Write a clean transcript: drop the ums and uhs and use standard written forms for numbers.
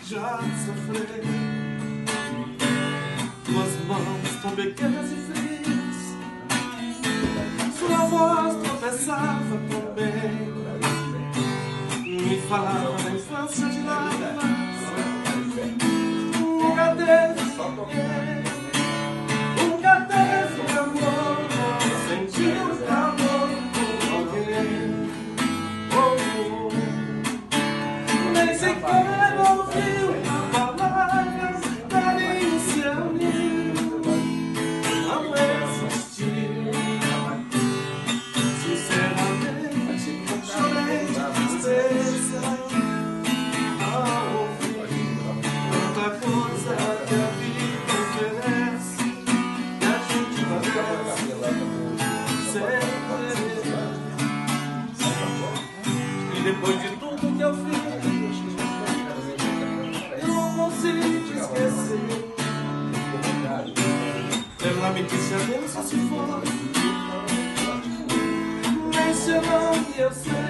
já sofreu. Tuas mãos tão pequenas e frias, sua voz tropeçava tão bem, me falava da infância de lágrimas. Nunca teve amor, não sentiu calor por alguém. Nem sequer ouviu palavras carinho se unir. Não existiu. Sinceramente, chorei de tristeza ao ouvir tanta coisa que a vida oferece e a gente padece sem querer. E depois de tudo que eu fiz, eu não consigo te esquecer. Ela me disse adeus, só se for. Nem seu nome eu sei.